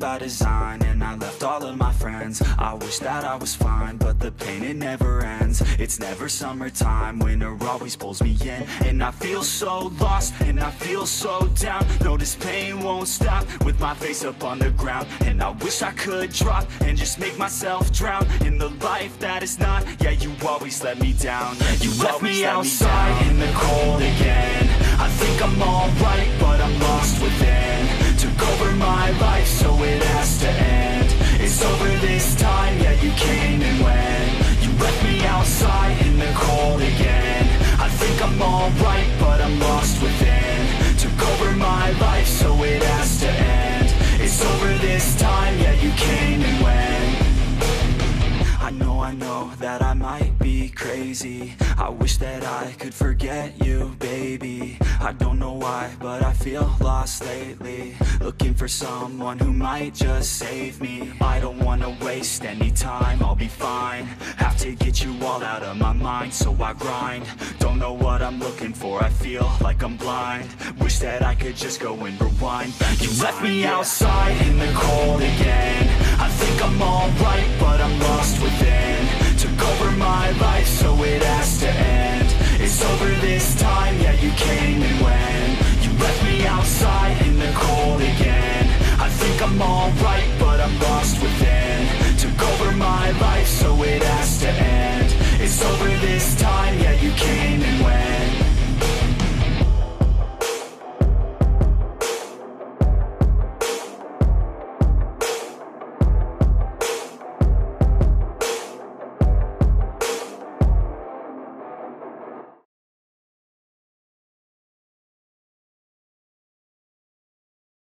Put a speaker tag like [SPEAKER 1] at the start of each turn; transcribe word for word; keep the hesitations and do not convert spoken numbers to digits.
[SPEAKER 1] by design, and I left all of my friends. I wish that I was fine, but the pain, it never ends. It's never summertime, winter always pulls me in. And I feel so lost, and I feel so down. No, this pain won't stop, with my face up on the ground. And I wish I could drop, and just make myself drown in the life that is not. Yeah, you always let me down. You, you left me outside in the cold again. I think I'm alright, but I'm lost within. Took over my life, so it has to end. It's over this time, yeah, you came and went. You left me outside in the cold again. I think I'm alright, but I'm lost within. Took over my life, so it has to end. It's over this time, yeah, you came and went. I know, I know that I might be crazy. I wish that I could forget you, baby. I don't know why, but I feel lost lately. Looking for someone who might just save me. I don't wanna waste any time, I'll be fine. Have to get you all out of my mind, so I grind. Don't know what I'm looking for, I feel like I'm blind. Wish that I could just go and rewind back. You left me outside in the cold again.